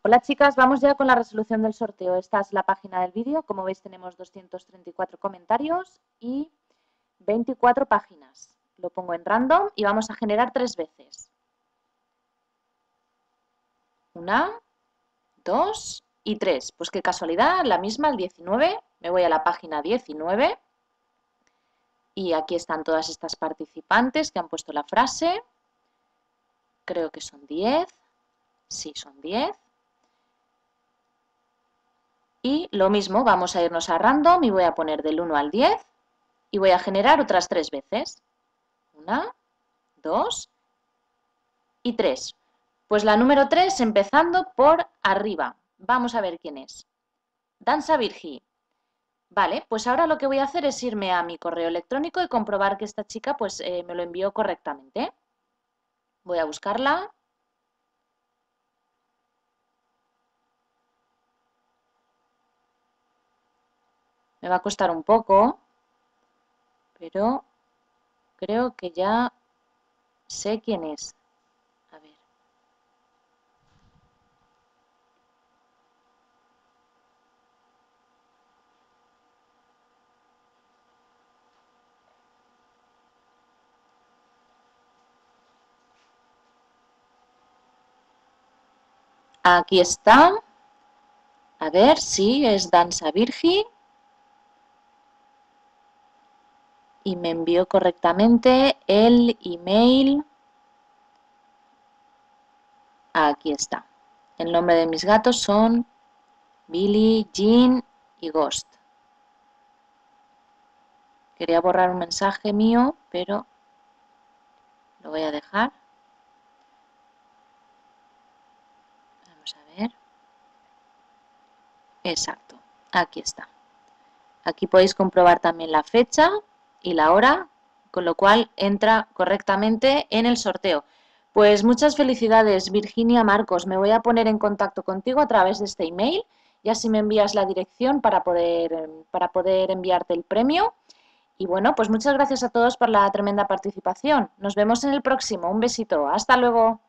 Hola chicas, vamos ya con la resolución del sorteo. Esta es la página del vídeo. Como veis tenemos 234 comentarios y 24 páginas. Lo pongo en random y vamos a generar 3 veces. 1, 2 y 3. Pues qué casualidad, la misma, el 19. Me voy a la página 19 y aquí están todas estas participantes que han puesto la frase. Creo que son 10. Sí, son 10. Y lo mismo, vamos a irnos a random y voy a poner del 1 al 10 y voy a generar otras 3 veces. 1, 2 y 3. Pues la número 3 empezando por arriba. Vamos a ver quién es. Danza Virgi. Vale, pues ahora lo que voy a hacer es irme a mi correo electrónico y comprobar que esta chica pues me lo envió correctamente. Voy a buscarla. Me va a costar un poco, pero creo que ya sé quién es. A ver. Aquí está. A ver, sí, es Danza Virgi. Y me envió correctamente el email. Aquí está. El nombre de mis gatos son Billy, Jean y Ghost. Quería borrar un mensaje mío, pero lo voy a dejar. Vamos a ver. Exacto, aquí está. Aquí podéis comprobar también la fecha y la hora, con lo cual entra correctamente en el sorteo. Pues muchas felicidades, Virginia Marcos. Me voy a poner en contacto contigo a través de este email y así me envías la dirección para poder enviarte el premio. Y bueno, pues muchas gracias a todos por la tremenda participación. Nos vemos en el próximo. Un besito. Hasta luego.